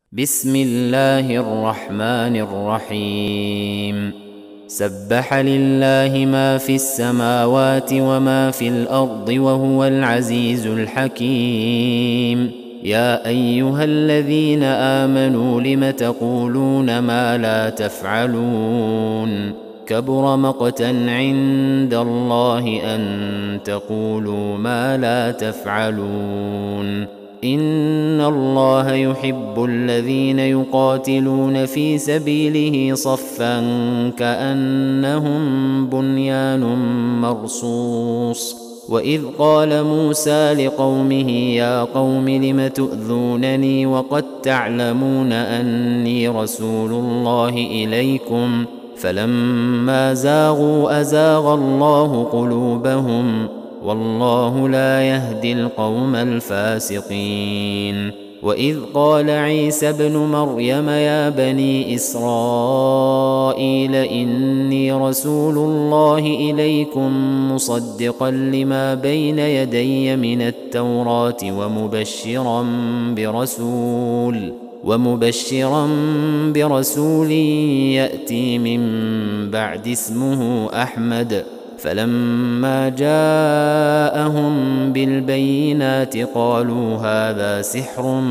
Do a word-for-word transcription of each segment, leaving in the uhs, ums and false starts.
بسم الله الرحمن الرحيم سبح لله ما في السماوات وما في الأرض وهو العزيز الحكيم. يا أيها الذين آمنوا لم تقولون ما لا تفعلون كبر مقتا عند الله أن تقولوا ما لا تفعلون. إن الله يحب الذين يقاتلون في سبيله صفا كأنهم بنيان مرصوص. وإذ قال موسى لقومه يا قوم لم تؤذونني وقد تعلمون أني رسول الله إليكم فلما زاغوا أزاغ الله قلوبهم والله لا يهدي القوم الفاسقين. وإذ قال عيسى ابن مريم يا بني إسرائيل إني رسول الله إليكم مصدقا لما بين يدي من التوراة ومبشرا برسول ومبشرا برسول يأتي من بعد اسمه أحمد. فلما جاءهم بالبينات قالوا هذا سحر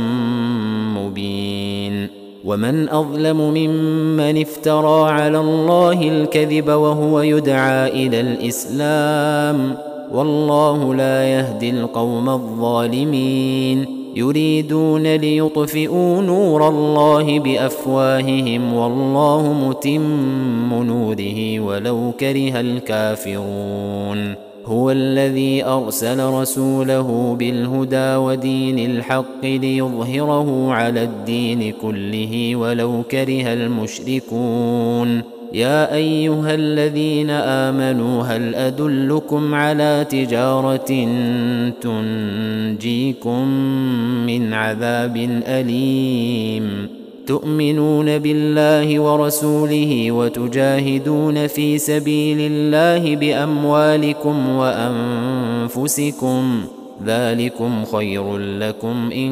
مبين. ومن أظلم ممن افترى على الله الكذب وهو يدعى إلى الإسلام والله لا يهدي القوم الظالمين. يريدون ليطفئوا نور الله بأفواههم والله متم نوره ولو كره الكافرون. هو الذي أرسل رسوله بالهدى ودين الحق ليظهره على الدين كله ولو كره المشركون. يا أيها الذين آمنوا هل أدلكم على تجارة تنجيكم من عذاب أليم تؤمنون بالله ورسوله وتجاهدون في سبيل الله بأموالكم وأنفسكم ذلكم خير لكم إن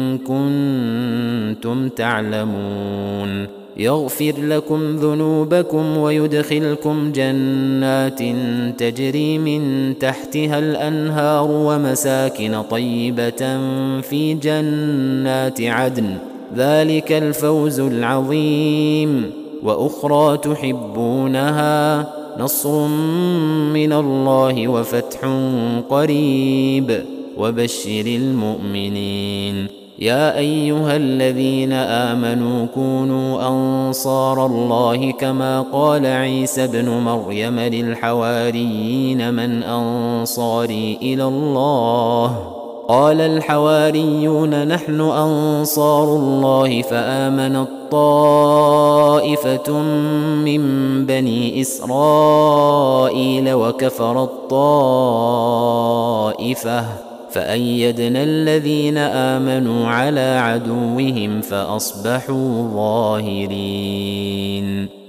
كنتم تعلمون. يغفر لكم ذنوبكم ويدخلكم جنات تجري من تحتها الأنهار ومساكن طيبة في جنات عدن ذلك الفوز العظيم. وأخرى تحبونها نصر من الله وفتح قريب وبشر المؤمنين. يا أيها الذين آمنوا كونوا أنصار الله كما قال عيسى ابن مريم للحواريين من أنصاري إلى الله قال الحواريون نحن أنصار الله فآمنت طائفة من بني إسرائيل وكفرت طائفة فأيدنا الذين آمنوا على عدوهم فأصبحوا ظاهرين.